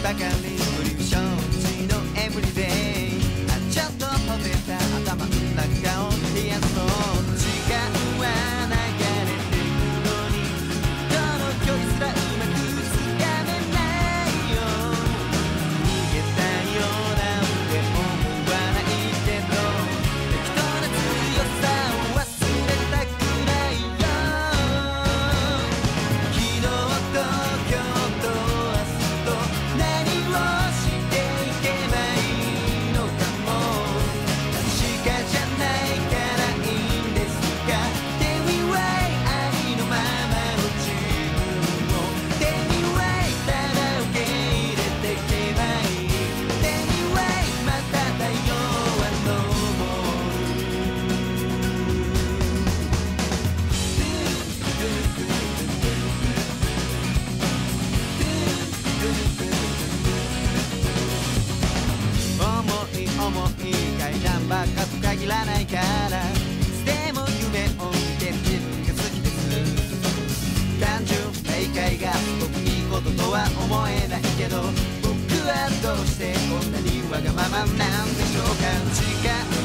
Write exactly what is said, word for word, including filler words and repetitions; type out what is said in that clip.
ばかりブリューションのエブリデイちょっとほてた頭の中を冷やそう時間は流れていくのにどの距離すらうまくつかめないよ逃げたようなんて思わないけど適当な強さを忘れたくないよ昨日と今日と明日と何をしていけばいいのかも確かじゃないからいいんですが手にはありのままの自分を手にはただ受け入れてけばいい手にはまた太陽は昇る重い重い階段ばっかと限らないからいつでも夢を見てる自分が好きです単純明快が僕いいこととは思えないけど僕はどうしてこんなにわがままなんでしょうか時間